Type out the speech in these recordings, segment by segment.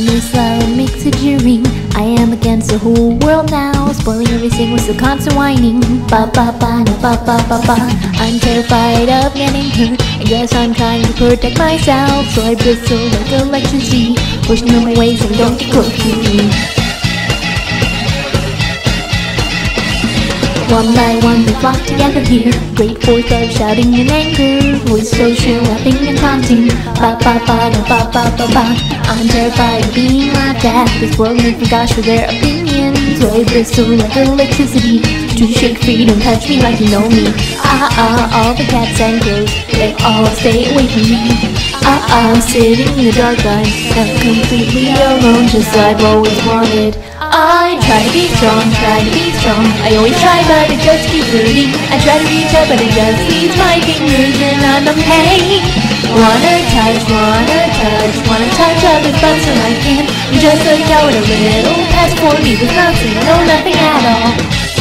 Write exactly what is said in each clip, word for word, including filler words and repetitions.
brisle makes a jeering. I am against the whole world now, spoiling everything with the constant whining. Ba ba ba no ba ba ba ba. I'm terrified of getting hurt. I guess I'm trying to protect myself, so I bristle like electricity, pushing them away so don't get close to me. One by one they flock together here, great force of shouting in anger, voice so shrill, laughing and taunting. Ba ba ba no ba ba ba ba. I'm terrified of being laughed at. This world makes me gosh for their opinions, so I bristle like electricity to shake free. Don't touch me like you know me. Ah ah, all the cats and crows, they all stay away from me. Ah ah, sitting in the dark, I'm not completely alone, just like I've always wanted. I try to be strong, try to be strong. I always try, but it just keeps hurting. I try to reach out, but it just leaves my fingers and I'm in pain. Wanna touch, wanna touch, wanna touch others, but so I can't. I'm just a coward, a little past for me with nothing, no nothing at all.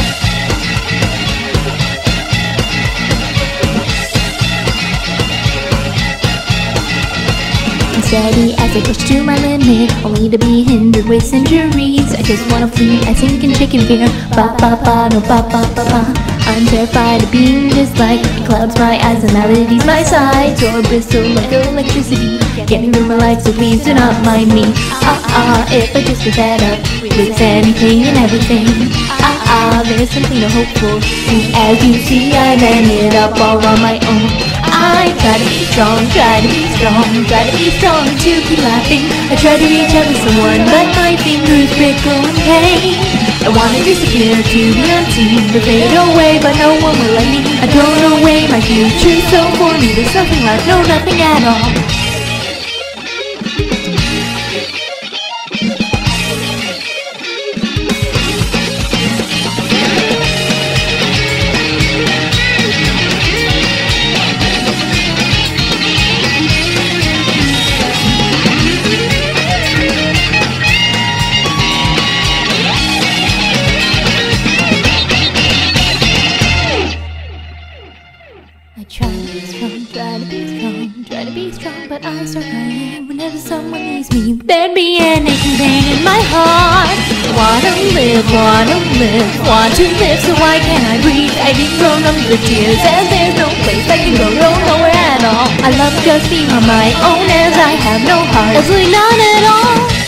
Steady as I push to my limit, only to be hindered with injuries. I just wanna flee, I sink in chicken fear. Ba ba ba no ba ba ba ba. I'm terrified of being disliked. It clouds my eyes and melodies my sides, so I bristle like electricity, getting through my life, so please do not mind me. Ah ah, if I just get fed up with anything and everything. Ah ah, there's something to hope for, and as you see I landed up all on my own. I try to be strong, try to be strong, try to be strong to keep laughing. I try to reach out to someone, but my fingers prickle in pain. I wanna disappear to be unseen, to fade away, but no one will let me. I don't away my future, so for me there's nothing left, no nothing at all. I try to be strong, try to be strong, try to be strong, but I start crying whenever someone leaves me. There'd be an aching pain in my heart. Wanna live, wanna live, want to live, so why can't I breathe? I didn't grow numb to the tears, as there's no place I can go, no nowhere at all. I love just being on my own, as I have no heart, absolutely none at all.